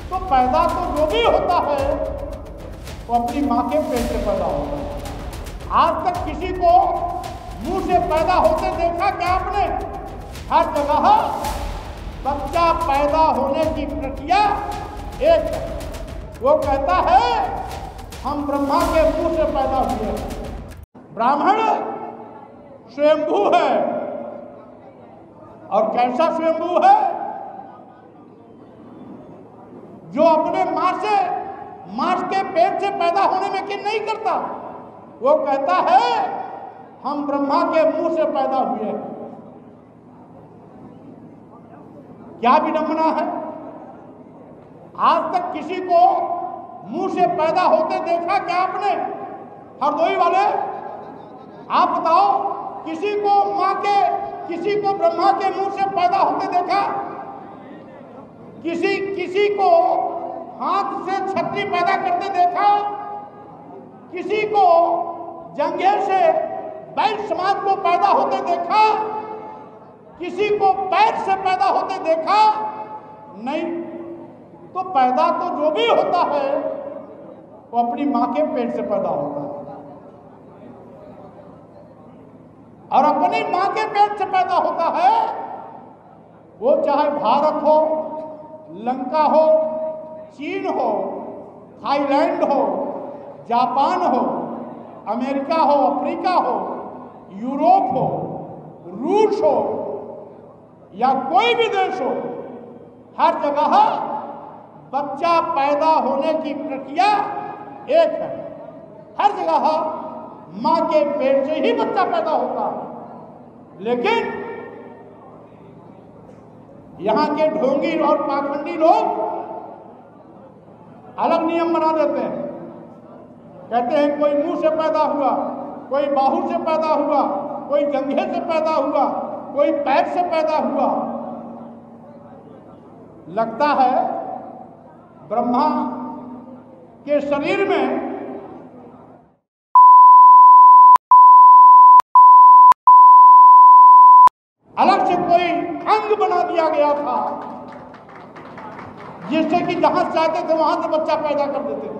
तो पैदा तो जो भी होता है वो अपनी माँ के पेट से पैदा होता है। आज तक किसी को मुंह से पैदा होते देखा क्या आपने? हर जगह बच्चा पैदा होने की प्रक्रिया एक है। वो कहता है हम ब्रह्मा के मुंह से पैदा हुए हैं। ब्राह्मण स्वयंभू है। और कैसा स्वयंभू है? जो अपने मां के पेट से पैदा होने में यकीन नहीं करता। वो कहता है हम ब्रह्मा के मुंह से पैदा हुए हैं। क्या विडंबना है? आज तक किसी को मुंह से पैदा होते देखा क्या आपने? हरदोई वाले आप बताओ, किसी को ब्रह्मा के मुंह से पैदा होते देखा? किसी को हाथ से छतरी पैदा करते देखा? किसी को जंघे से बैल समाज को पैदा होते देखा? किसी को पैर से पैदा होते देखा? नहीं। तो पैदा तो जो भी होता है वो अपनी मां के पेट से पैदा होता है। और अपनी मां के पेट से पैदा होता है, वो चाहे भारत हो, लंका हो, चीन हो, थाईलैंड हो, जापान हो, अमेरिका हो, अफ्रीका हो, यूरोप हो, रूस हो या कोई भी देश हो, हर जगह बच्चा पैदा होने की प्रक्रिया एक है। हर जगह मां के पेट से ही बच्चा पैदा होता है। लेकिन यहां के ढोंगी और पाखंडी लोग अलग नियम बना देते हैं। कहते हैं कोई मुंह से पैदा हुआ, कोई बाहु से पैदा हुआ, कोई जंघे से पैदा हुआ, कोई पैर से पैदा हुआ। लगता है ब्रह्मा के शरीर में अलग से कोई अंग बना दिया गया था, जिससे कि जहां चाहते थे वहां से बच्चा पैदा कर देते थे।